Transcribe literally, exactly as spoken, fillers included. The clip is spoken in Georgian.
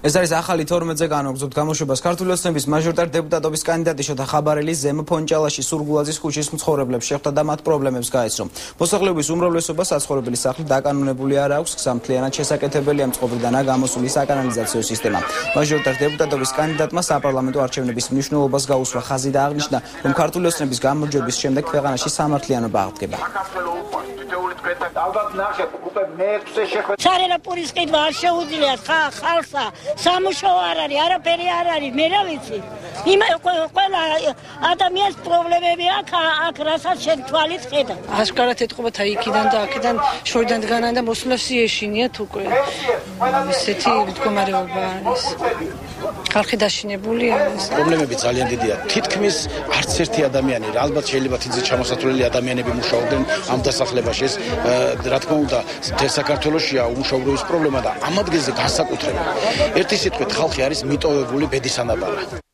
ეს არის ახალი თორმეტზე განვაგრძობთ გამოშვებას ქართული ოცნების მაჟორიტარ დეპუტატობის კანდიდატი შოთა ხაბარელი ზემო ფონჭალაში სურგულაძის ქუჩის მცხოვრებლებს შეხვდა და მათ პრობლემებს გაეცნო. მოსახლეობის უმრავლესობა საცხოვრებელი სახლი დაკანონებული არ აქვს, სამთლიანად შესაკეთებელია მწყობრიდანაა გამოსული საკანალიზაციო სისტემა. მაჟორიტარ დეპუტატობის კანდიდატმა საპარლამენტო არჩევნების მნიშვნელობას გაუსვა ხაზი და აღნიშნა, რომ ქართული ოცნების გამარჯვების შემდეგ ქვეყანაში სამართლიანობა აღდგება. სარელაპურის ყიდვა არ შეუძლიათ ხალხსა სამუშაო არ არის, არაფერი არ არის, მე რა ვიცი. ყველა ადამიანს პრობლემები აქვს, აქ რასაც შენ თვალით ხედავ. აშკარად ეთყობათ აი იქიდან და აქედან შორიდან დგანან და მოსვლას ეშინიათ უკვე. ისეთი მდგომარეობა არის. ხალხი დაშინებულია. პრობლემები ძალიან დიდია. თითქმის არც ერთი ადამიანი, ალბათ შეიძლება თითქმის ჩამოსათვლელი ადამიანები მუშაობდნენ ამ დასახლებაში. ეს რა თქმა უნდა, საქართველოშია უმუშავრობის პრობლემა და ამ ადგილზე განსაკუთრებით ერთი სიტყვით ხალხი არის მიტოვებული ბედის ანაბარა.